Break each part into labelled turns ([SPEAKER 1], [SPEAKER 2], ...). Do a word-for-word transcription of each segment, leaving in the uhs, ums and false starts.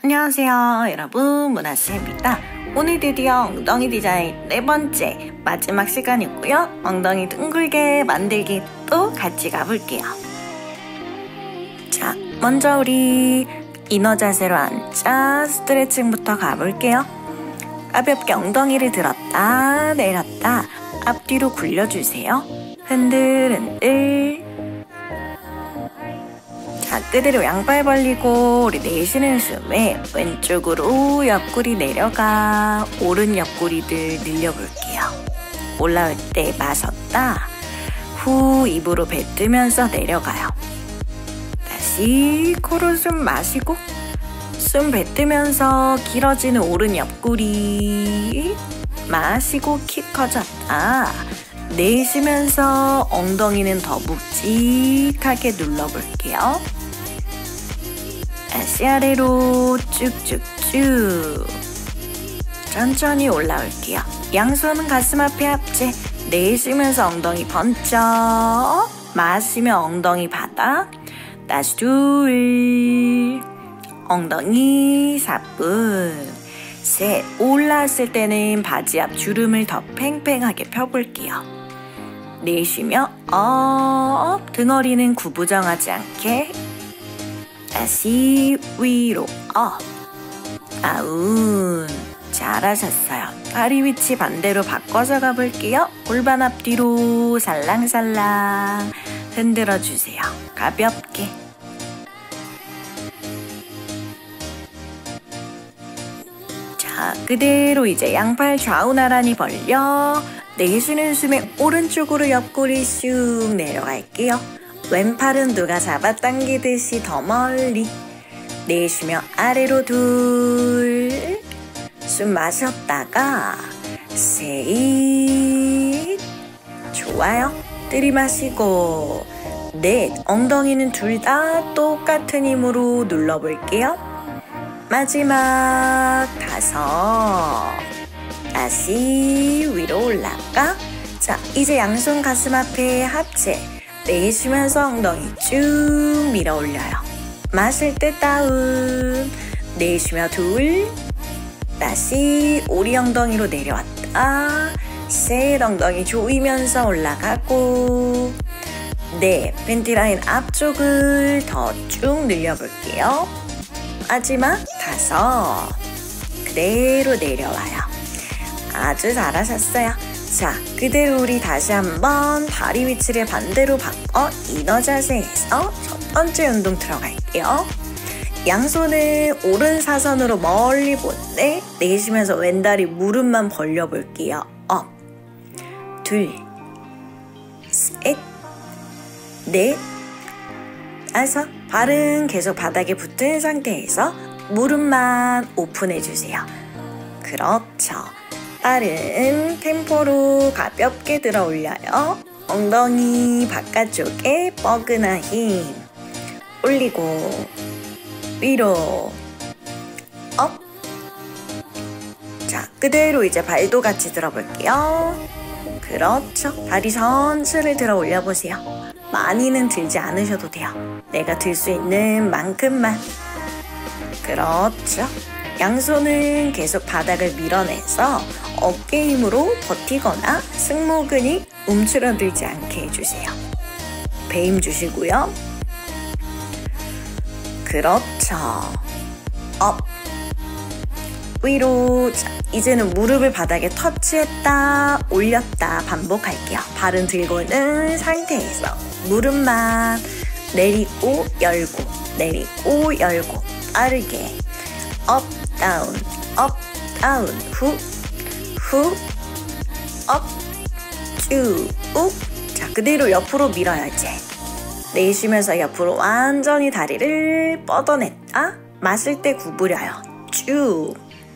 [SPEAKER 1] 안녕하세요 여러분, 문아씨입니다. 오늘 드디어 엉덩이 디자인 네 번째 마지막 시간이고요. 엉덩이 둥글게 만들기 또 같이 가볼게요. 자, 먼저 우리 이너 자세로 앉아 스트레칭부터 가볼게요. 가볍게 엉덩이를 들었다 내렸다 앞뒤로 굴려주세요. 흔들흔들. 자, 그대로 양발 벌리고 우리 내쉬는 숨에 왼쪽으로 옆구리 내려가 오른 옆구리들 늘려볼게요. 올라올 때 마셨다 후 입으로 뱉으면서 내려가요. 다시 코로 숨 마시고 숨 뱉으면서 길어지는 오른 옆구리 마시고 키 커졌다 내쉬면서 엉덩이는 더 묵직하게 눌러볼게요. 다시 아래로 쭉쭉쭉 천천히 올라올게요. 양손은 가슴 앞에 합체 내쉬면서 엉덩이 번쩍 마시며 엉덩이 바닥 다시 둘 엉덩이 사뿐 셋 올라왔을 때는 바지 앞 주름을 더 팽팽하게 펴볼게요. 내쉬며 업 등허리는 구부정하지 않게 다시 위로 업 다운. 잘하셨어요. 다리 위치 반대로 바꿔서 가볼게요. 골반 앞뒤로 살랑살랑 흔들어주세요. 가볍게. 자, 그대로 이제 양팔 좌우 나란히 벌려 내쉬는 숨에 오른쪽으로 옆구리 슉 내려갈게요. 왼팔은 누가 잡아당기듯이 더 멀리 내쉬며 아래로 둘 숨 마셨다가 셋 좋아요. 들이마시고 넷 엉덩이는 둘 다 똑같은 힘으로 눌러볼게요. 마지막 다섯 다시 위로 올라가. 자, 이제 양손 가슴 앞에 합체 내쉬면서 엉덩이 쭉 밀어 올려요. 마실 때 다운 내쉬며 둘 다시 오리 엉덩이로 내려왔다 셋 엉덩이 조이면서 올라가고 넷 벤티라인 앞쪽을 더 쭉 늘려볼게요. 마지막 다섯 그대로 내려와요. 아주 잘하셨어요. 자, 그대로 우리 다시 한번 다리 위치를 반대로 바꿔 이너 자세에서 첫 번째 운동 들어갈게요. 양손은 오른 사선으로 멀리 본데 내쉬면서 왼다리 무릎만 벌려볼게요. 업, 둘, 셋, 넷, 다섯. 발은 계속 바닥에 붙은 상태에서 무릎만 오픈해주세요. 그렇죠. 빠른 템포로 가볍게 들어 올려요. 엉덩이 바깥쪽에 뻐근한 힘 올리고 위로 업. 자, 그대로 이제 발도 같이 들어볼게요. 그렇죠. 다리 전체를 들어 올려보세요. 많이는 들지 않으셔도 돼요. 내가 들 수 있는 만큼만. 그렇죠. 양손은 계속 바닥을 밀어내서 어깨 힘으로 버티거나 승모근이 움츠러들지 않게 해주세요. 배 힘 주시고요. 그렇죠. 업 위로. 자, 이제는 무릎을 바닥에 터치했다 올렸다 반복할게요. 발은 들고 있는 상태에서 무릎만 내리고 열고 내리고 열고 빠르게 업 다운 업 다운 후 후 업 쭉 욱. 자, 그대로 옆으로 밀어요. 이제 내쉬면서 옆으로 완전히 다리를 뻗어냈다 마실 때 구부려요. 쭉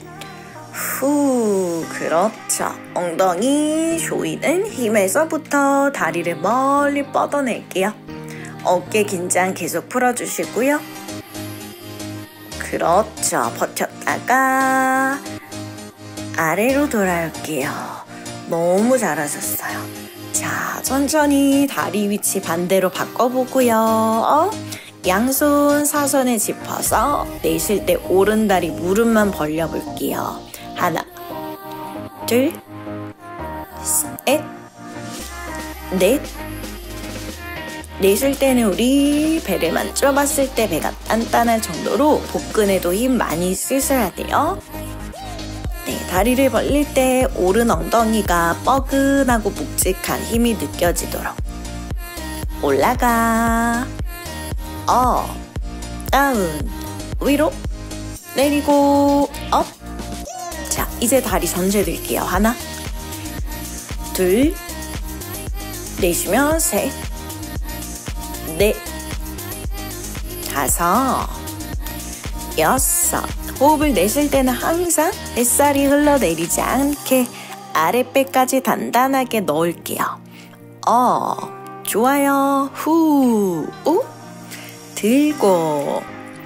[SPEAKER 1] 후. 그렇죠. 엉덩이 조이는 힘에서부터 다리를 멀리 뻗어낼게요. 어깨 긴장 계속 풀어주시고요. 그렇죠. 버텼다가 아래로 돌아올게요. 너무 잘하셨어요. 자, 천천히 다리 위치 반대로 바꿔보고요. 양손 사선에 짚어서 내쉴 때 오른다리 무릎만 벌려볼게요. 하나, 둘, 셋, 넷. 내쉴 때는 우리 배를만 좁았을 때 배가 단단할 정도로 복근에도 힘 많이 쓰셔야 돼요. 네, 다리를 벌릴 때 오른 엉덩이가 뻐근하고 묵직한 힘이 느껴지도록 올라가, 업, 다운, 위로, 내리고, 업. 자, 이제 다리 전체 들게요. 하나, 둘, 내쉬면 셋, 넷, 다섯, 여섯. 호흡을 내쉴 때는 항상 뱃살이 흘러내리지 않게 아랫배까지 단단하게 넣을게요. 어, 좋아요. 후, 우, 들고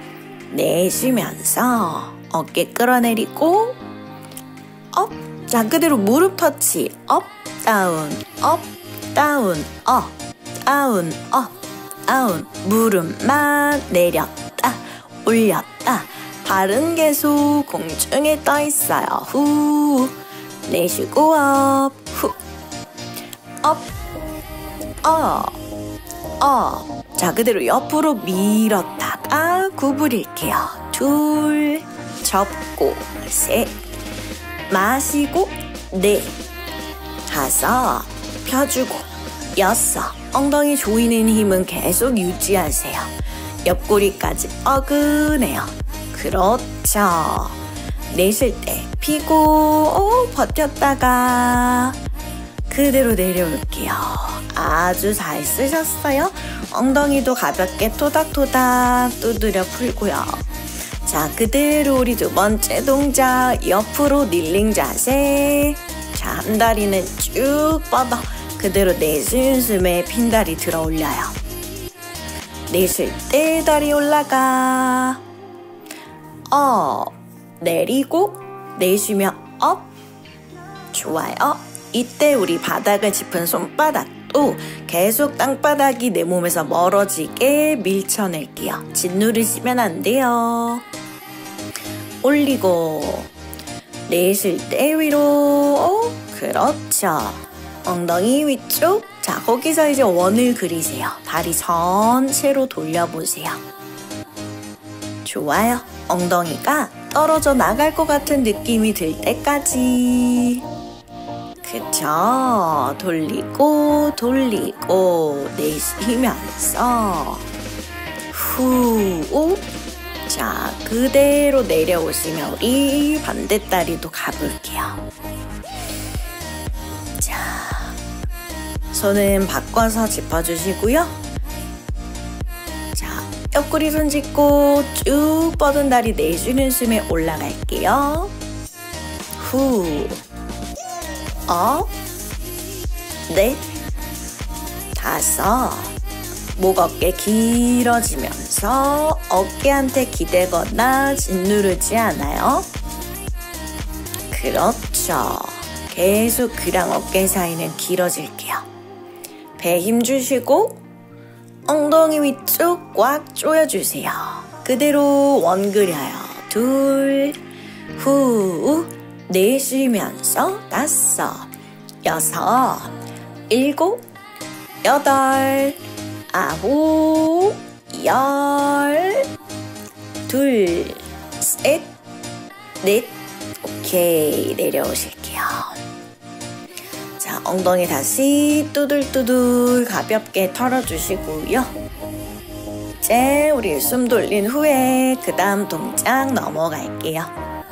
[SPEAKER 1] 내쉬면서 어깨 끌어내리고 업. 자, 그대로 무릎 터치. 업, 다운, 업, 다운, 업, 다운, 업, 다운. 무릎만 내렸다, 올렸다. 발은 계속 공중에 떠 있어요. 후, 내쉬고 업, 후, 업, 업, 업. 자, 그대로 옆으로 밀었다가 구부릴게요. 둘, 접고, 셋, 마시고, 넷, 다섯, 펴주고, 여섯. 엉덩이 조이는 힘은 계속 유지하세요. 옆구리까지 뻐근해요. 그렇죠. 내쉴 때 피고, 오, 버텼다가 그대로 내려올게요. 아주 잘 쓰셨어요. 엉덩이도 가볍게 토닥토닥 두드려 풀고요. 자, 그대로 우리 두 번째 동작, 옆으로 닐링 자세. 자, 한 다리는 쭉 뻗어 그대로 내쉬는 숨에 핀 다리 들어 올려요. 내쉴 때 다리 올라가, 업, 내리고 내쉬며 업. 좋아요. 이때 우리 바닥을 짚은 손바닥도 계속 땅바닥이 내 몸에서 멀어지게 밀쳐낼게요. 짓누르시면 안 돼요. 올리고 내쉴 때 위로. 오, 그렇죠. 엉덩이 위쪽. 자, 거기서 이제 원을 그리세요. 다리 전체로 돌려보세요. 좋아요. 엉덩이가 떨어져 나갈 것 같은 느낌이 들 때까지. 그쵸? 돌리고 돌리고 내쉬면서 후, 오. 자, 그대로 내려오시면 우리 반대다리도 가볼게요. 자, 손은 바꿔서 짚어주시고요. 자, 옆구리 손 짚고 쭉 뻗은 다리 내쉬는 숨에 올라갈게요. 후, 업, 넷, 다섯. 목 어깨 길어지면서 어깨한테 기대거나 짓누르지 않아요. 그렇죠. 계속 귀랑 어깨 사이는 길어질게요. 배 힘 주시고 엉덩이 위쪽 꽉 조여주세요. 그대로 원 그려요. 둘, 후, 내쉬면서 다섯, 여섯, 일곱, 여덟, 아홉, 열, 둘, 셋, 넷. 오케이, 내려오실게요. 자, 엉덩이 다시 뚜들뚜들 가볍게 털어주시고요. 이제 우리 숨 돌린 후에 그 다음 동작 넘어갈게요.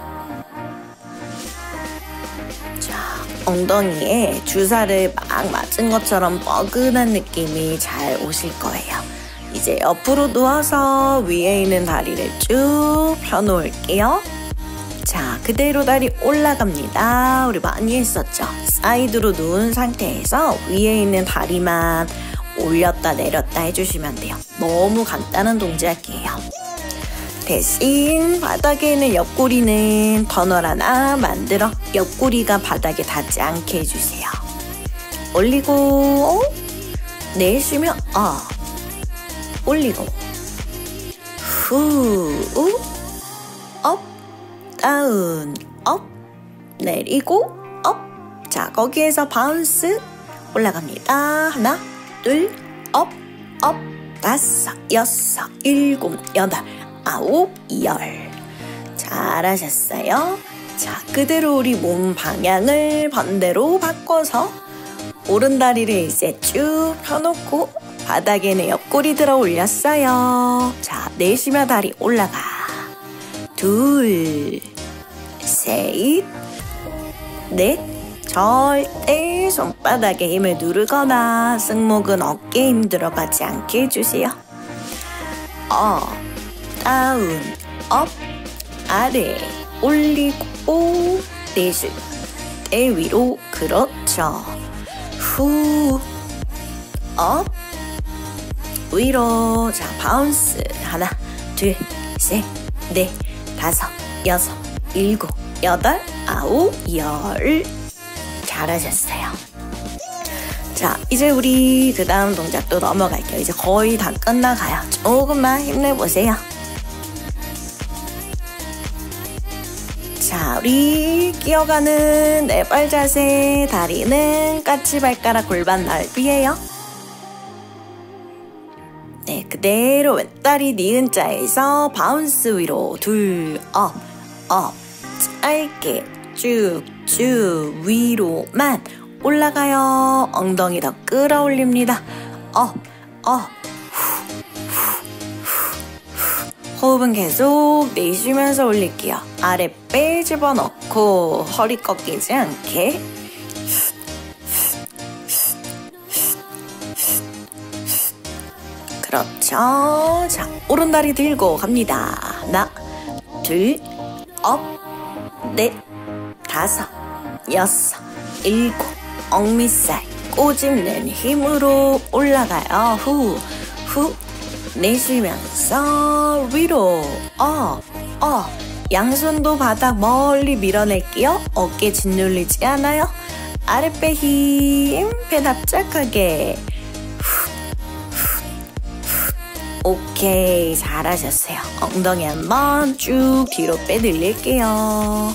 [SPEAKER 1] 자, 엉덩이에 주사를 막 맞은 것처럼 뻐근한 느낌이 잘 오실 거예요. 이제 옆으로 누워서 위에 있는 다리를 쭉 펴놓을게요. 자, 그대로 다리 올라갑니다. 우리 많이 했었죠? 사이드로 누운 상태에서 위에 있는 다리만 올렸다 내렸다 해주시면 돼요. 너무 간단한 동작이에요. 대신 바닥에 있는 옆구리는 터널 하나 만들어 옆구리가 바닥에 닿지 않게 해주세요. 올리고 내쉬며 어 올리고 후, 업, 다운, 업, 내리고, 업. 자, 거기에서 바운스 올라갑니다. 하나, 둘, 업, 업, 다섯, 여섯, 일곱, 여덟, 아홉, 열. 잘하셨어요. 자, 그대로 우리 몸 방향을 반대로 바꿔서 오른다리를 이제 쭉 펴놓고 바닥에 내 옆구리 들어 올렸어요. 자, 내쉬며 다리 올라가. 둘, 셋, 넷. 절대 손바닥에 힘을 누르거나 승모근 어깨에 힘 들어가지 않게 해주세요. 업, 다운, 업, 아래 올리고 내쉴 때 위로. 그렇죠. 후, 업, 위로. 자, 바운스. 하나, 둘, 셋, 넷, 다섯, 여섯, 일곱, 여덟, 아홉, 열. 잘하셨어요. 자, 이제 우리 그 다음 동작도 넘어갈게요. 이제 거의 다 끝나가요. 조금만 힘내보세요. 자, 우리 끼어가는 네발 자세. 다리는 까치발가락 골반 넓이에요. 네, 그대로 왼다리 니은 자에서 바운스 위로. 둘, 업, 업. 짧게 쭉쭉 위로만 올라가요. 엉덩이 더 끌어올립니다. 업, 업. 후, 후, 후, 후. 호흡은 계속 내쉬면서 올릴게요. 아랫배 집어넣고 허리 꺾이지 않게. 그렇죠. 자, 오른다리 들고 갑니다. 하나, 둘, 업, 넷, 다섯, 여섯, 일곱. 억밑살 꼬집는 힘으로 올라가요. 후, 후. 내쉬면서 위로. 업, 업. 양손도 바닥 멀리 밀어낼게요. 어깨 짓눌리지 않아요. 아랫배 힘. 배 납작하게. 후, 후, 후. 오케이, 잘하셨어요. 엉덩이 한번 쭉 뒤로 빼들릴게요.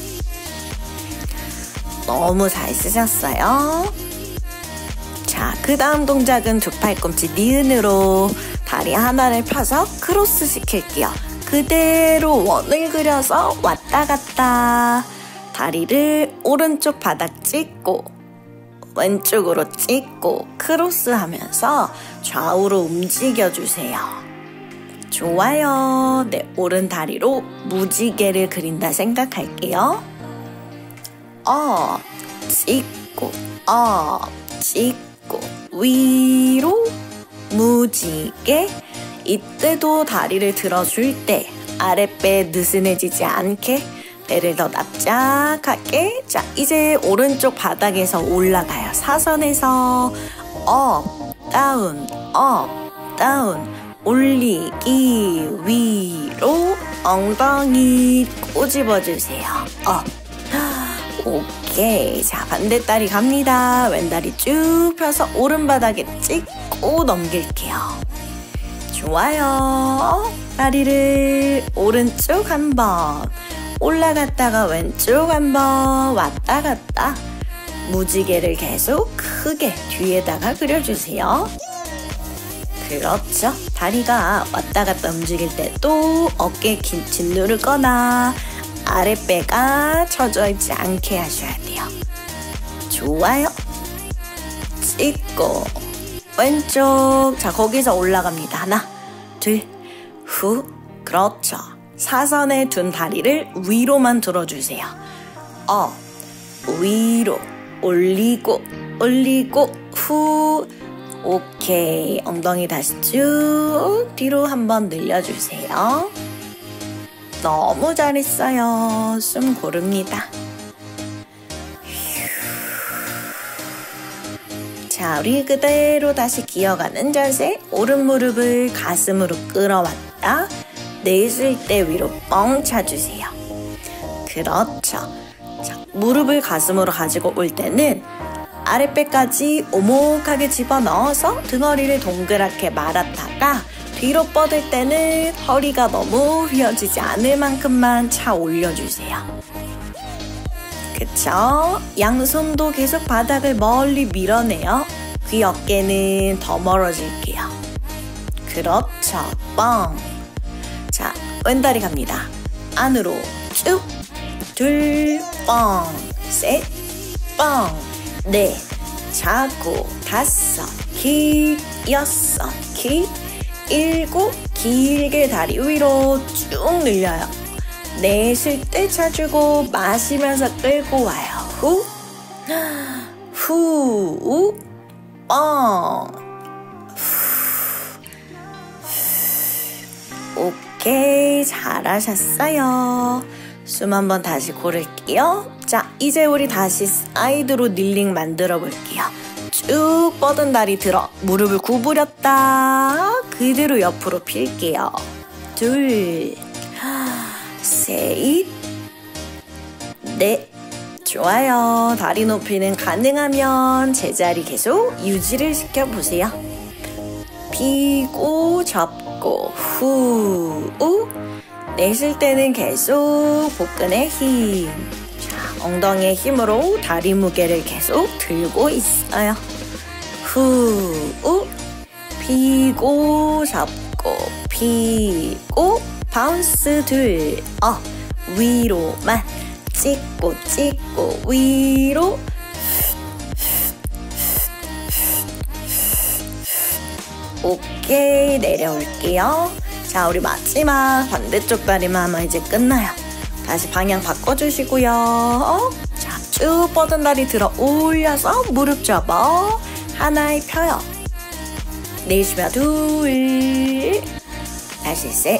[SPEAKER 1] 너무 잘 쓰셨어요. 자, 그 다음 동작은 두 팔꿈치 니은으로 다리 하나를 펴서 크로스 시킬게요. 그대로 원을 그려서 왔다 갔다. 다리를 오른쪽 바닥 찍고 왼쪽으로 찍고 크로스 하면서 좌우로 움직여주세요. 좋아요. 네, 오른 다리로 무지개를 그린다 생각할게요. 업, 찍고, 업, 찍고, 위로, 무지개. 이때도 다리를 들어줄 때 아랫배 느슨해지지 않게 배를 더 납작하게. 자, 이제 오른쪽 바닥에서 올라가요. 사선에서 업, 다운, 업, 다운. 올리기 위로 엉덩이 꼬집어주세요. 업. 오케이. 자, 반대다리 갑니다. 왼다리 쭉 펴서 오른바닥에 찍고 넘길게요. 좋아요. 다리를 오른쪽 한번 올라갔다가 왼쪽 한번 왔다 갔다. 무지개를 계속 크게 뒤에다가 그려주세요. 그렇죠. 다리가 왔다 갔다 움직일 때 또 어깨 긴 짓누르거나 아랫배가 처져 있지 않게 하셔야 돼요. 좋아요. 찍고 왼쪽. 자, 거기서 올라갑니다. 하나, 둘, 후. 그렇죠. 사선에 둔 다리를 위로만 들어주세요. 업, 위로, 올리고, 올리고, 후. 오케이. 엉덩이 다시 쭉 뒤로 한번 늘려주세요. 너무 잘했어요. 숨 고릅니다. 자, 우리 그대로 다시 기어가는 자세. 오른 무릎을 가슴으로 끌어왔다. 내쉴 때 위로 뻥 차주세요. 그렇죠. 자, 무릎을 가슴으로 가지고 올 때는 아랫배까지 오목하게 집어넣어서 등허리를 동그랗게 말았다가 뒤로 뻗을 때는 허리가 너무 휘어지지 않을 만큼만 차 올려주세요. 그쵸? 양손도 계속 바닥을 멀리 밀어내요. 귀 어깨는 더 멀어질게요. 그렇죠. 뻥. 자, 왼다리 갑니다. 안으로 쭉. 둘, 뻥. 셋, 뻥. 넷, 자고. 다섯, 길. 여섯, 길. 일곱, 길게 다리 위로 쭉 늘려요. 내쉴 때 차주고 마시면서 끌고 와요. 후, 후, 뻥. 오케이, 잘하셨어요. 숨 한번 다시 고를게요. 자, 이제 우리 다시 사이드로 닐링 만들어 볼게요. 쭉 뻗은 다리 들어 무릎을 구부렸다. 그대로 옆으로 필게요. 둘, 셋, 넷. 좋아요. 다리 높이는 가능하면 제자리 계속 유지를 시켜보세요. 피고 접고 후, 우. 내쉴 때는 계속 복근에 힘. 자, 엉덩이의 힘으로 다리 무게를 계속 들고 있어요. 후, 우. 피고 접고 피고 바운스 둘. 어, 위로만 찍고 찍고 위로. 오케이, 내려올게요. 자, 우리 마지막 반대쪽 다리만 하면 이제 끝나요. 다시 방향 바꿔주시고요. 어? 자, 쭉 뻗은 다리 들어 올려서 무릎 접어. 하나에 펴요. 내쉬며 둘. 다시 셋.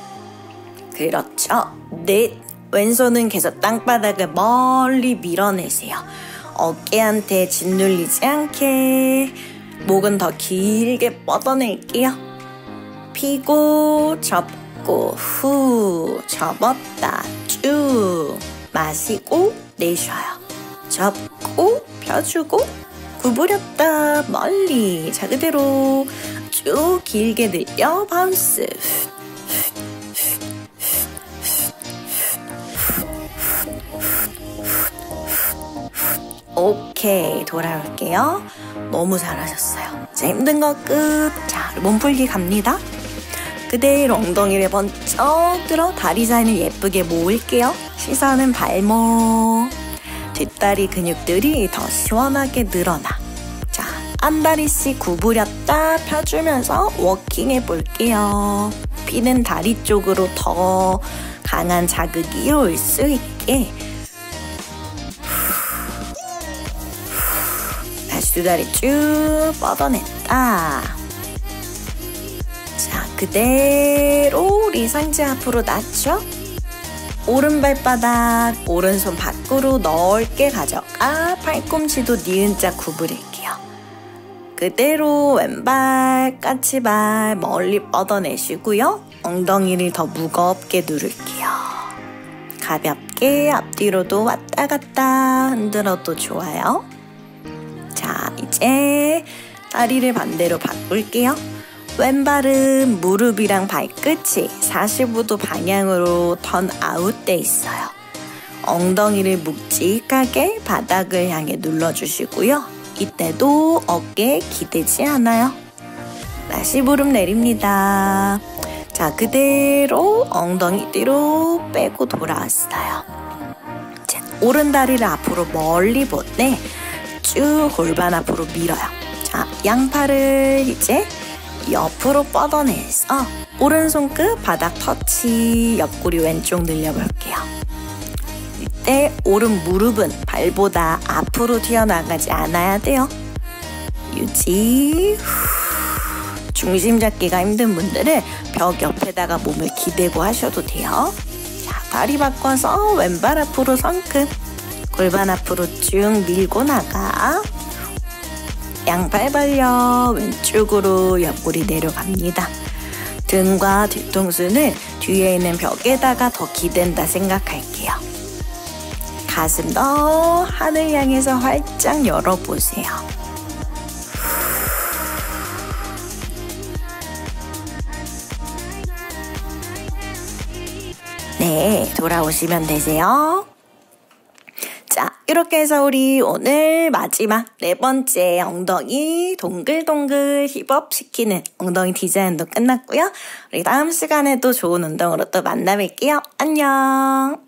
[SPEAKER 1] 그렇죠. 넷. 왼손은 계속 땅바닥을 멀리 밀어내세요. 어깨한테 짓눌리지 않게. 목은 더 길게 뻗어낼게요. 피고 접고 후. 접었다 쭉. 마시고 내쉬어요. 접고 펴주고 구부렸다 멀리. 자, 그대로 쭉 길게 늘려 바운스. 오케이, 돌아올게요. 너무 잘하셨어요. 자, 힘든 거 끝. 자, 몸풀기 갑니다. 그대로 엉덩이를 번쩍 들어 다리 사이를 예쁘게 모을게요. 시선은 발목. 뒷다리 근육들이 더 시원하게 늘어나. 자, 한 다리씩 구부렸다 펴주면서 워킹 해볼게요. 피는 다리 쪽으로 더 강한 자극이 올 수 있게. 다시 두 다리 쭉 뻗어냈다. 자, 그대로 우리 상체 앞으로 낮춰. 오른발바닥, 오른손 밖으로 넓게 가져가 팔꿈치도 니은자 구부릴게요. 그대로 왼발, 까치발 멀리 뻗어내시고요. 엉덩이를 더 무겁게 누를게요. 가볍게 앞뒤로도 왔다 갔다 흔들어도 좋아요. 자, 이제 다리를 반대로 바꿀게요. 왼발은 무릎이랑 발끝이 사십오 도 방향으로 턴 아웃돼 있어요. 엉덩이를 묵직하게 바닥을 향해 눌러주시고요. 이때도 어깨에 기대지 않아요. 다시 무릎 내립니다. 자, 그대로 엉덩이 뒤로 빼고 돌아왔어요. 자, 오른 다리를 앞으로 멀리 보내 쭉 골반 앞으로 밀어요. 자, 양팔을 이제 옆으로 뻗어내서 오른손끝 바닥 터치. 옆구리 왼쪽 늘려볼게요. 이때 오른 무릎은 발보다 앞으로 튀어나가지 않아야 돼요. 유지. 중심 잡기가 힘든 분들은 벽 옆에다가 몸을 기대고 하셔도 돼요. 자, 다리 바꿔서 왼발 앞으로 성큼. 골반 앞으로 쭉 밀고 나가. 양팔 벌려 왼쪽으로 옆구리 내려갑니다. 등과 뒤통수는 뒤에 있는 벽에다가 더 기댄다 생각할게요. 가슴 더 하늘 향해서 활짝 열어보세요. 네, 돌아오시면 되세요. 자, 이렇게 해서 우리 오늘 마지막 네 번째 엉덩이 동글동글 힙업 시키는 엉덩이 디자인도 끝났고요. 우리 다음 시간에도 좋은 운동으로 또 만나뵐게요. 안녕.